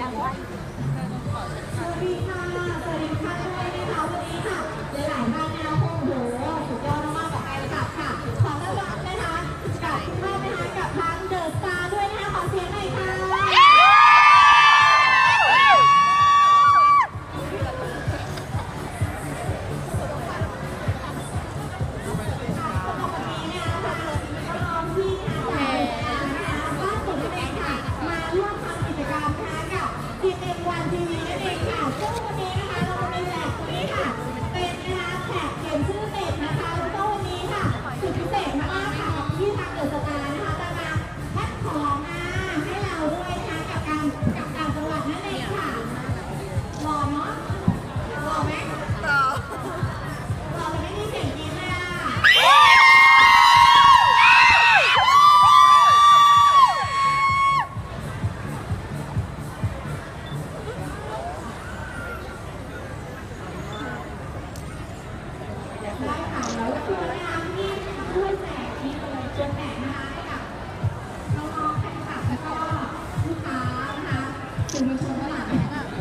สวัสดีค่ะสวัสดีค่ะด้วยนะคะวันนี้ค่ะหลายๆท่านนะคะโอ้โหสุดยอดมากๆกับการจับค่ะขอต้อนรับนะคะกับทุกท่านนะคะกับทางเดอะสตาร์ด้วยนะคะขอเสียงหน่อยค่ะสำหรับวันนี้นะคะน้องๆที่นะคะบ้านผมเองค่ะมาร่วมทำกิจกรรมนะคะกับทีมM1 TV นั่นเองค่ะซึ่งวันนี้นะคะเราจะมีแจกนี้ค่ะเป็นนะคะแท็กเขียนชื่อเด็กนะคะแล้วก็วันนี้ค่ะสุดพิเศษมากๆค่ะที่ทางเดอะสตาร์นะคะจะมาแพ็คของมาให้เราด้วยนะคะกับต่างจังหวัดนั่นเองค่ะรอเนาะรอไหมรอแต่ไม่มีเสียงกินเลยอ่ะได้ค่ะแล้วคือนะคะที่ช่วยแจกนี่เลยช่วยแจกนะคะให้กับน้องๆแฟนคลับแล้วก็ลูกค้านะคะสื่อมวลชนทั้งหลาย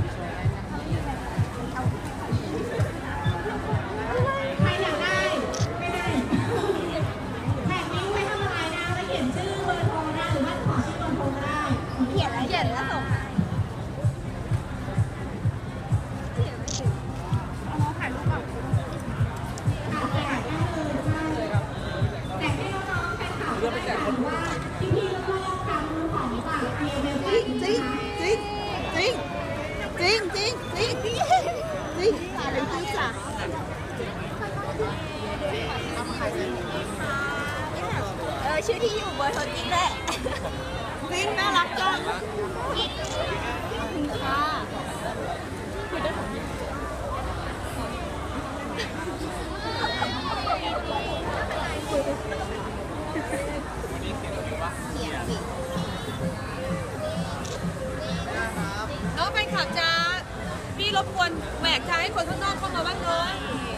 ใครอยากได้ไม่ได้แท็กนี้ไว้ทำอะไรนะไว้เขียนชื่อเบอร์โทรนะหรือว่าขอชื่อเบอร์โทรก็ได้เขียนแล้วส่งค่ะแจกได้เลยใช่แจกให้น้องๆแฟนคลับได้ค่ะหรือว่าพี่ๆแล้วก็ทางมือของฝากเอเมลแบบนี้นะคะชื่อที่อยู่เบอร์โทรจริงแหละจริงน่ารักจังค่ะน้องแฟนคลับจะพี่รบกวนแหวกทางให้คนข้างนอกเข้ามาบ้างเลย